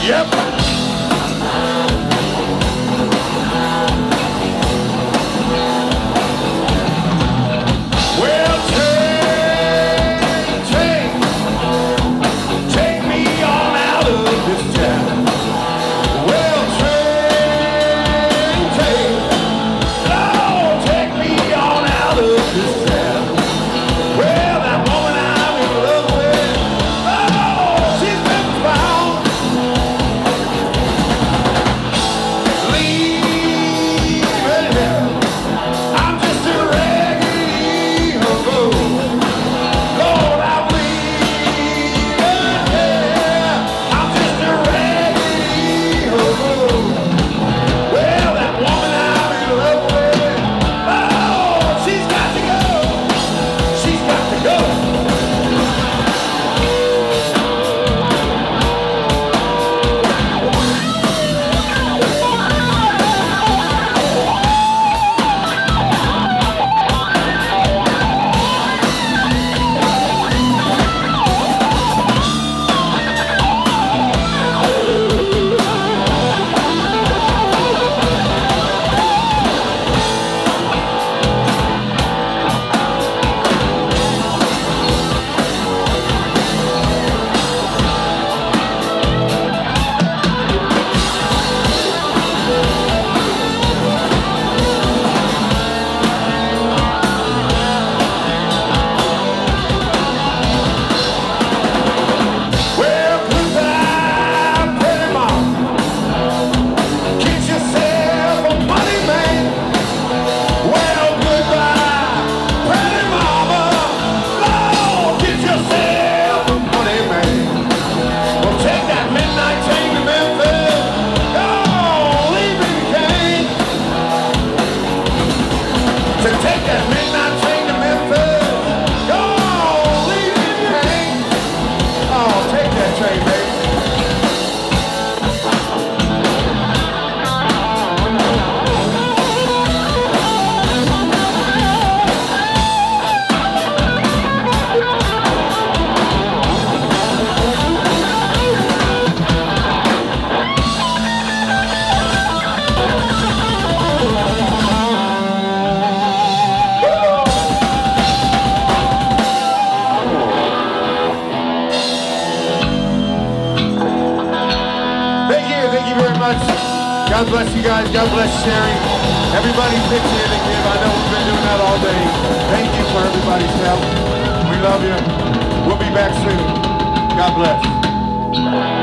Yep. God bless you guys. God bless Sherry. Everybody pitch in and give. I know we've been doing that all day. Thank you for everybody's help. We love you. We'll be back soon. God bless.